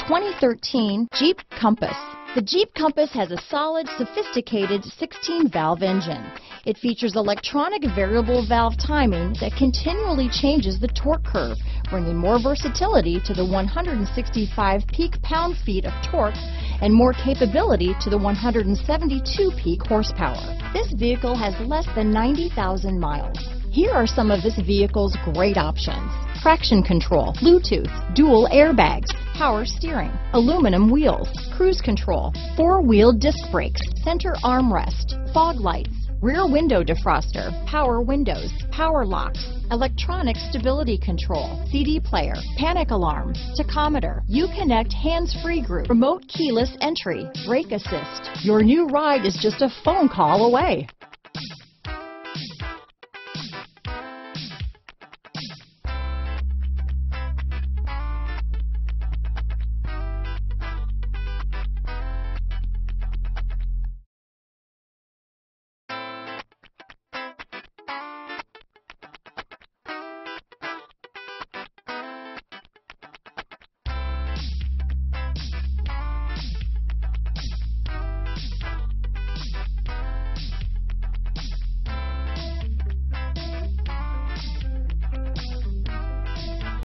2013 Jeep Compass. The Jeep Compass has a solid, sophisticated 16-valve engine. It features electronic variable valve timing that continually changes the torque curve, bringing more versatility to the 165 peak pound-feet of torque and more capability to the 172 peak horsepower. This vehicle has less than 90,000 miles. Here are some of this vehicle's great options: traction control, Bluetooth, dual airbags, power steering, aluminum wheels, cruise control, four-wheel disc brakes, center armrest, fog lights, rear window defroster, power windows, power locks, electronic stability control, CD player, panic alarm, tachometer, Uconnect hands-free group, remote keyless entry, brake assist. Your new ride is just a phone call away.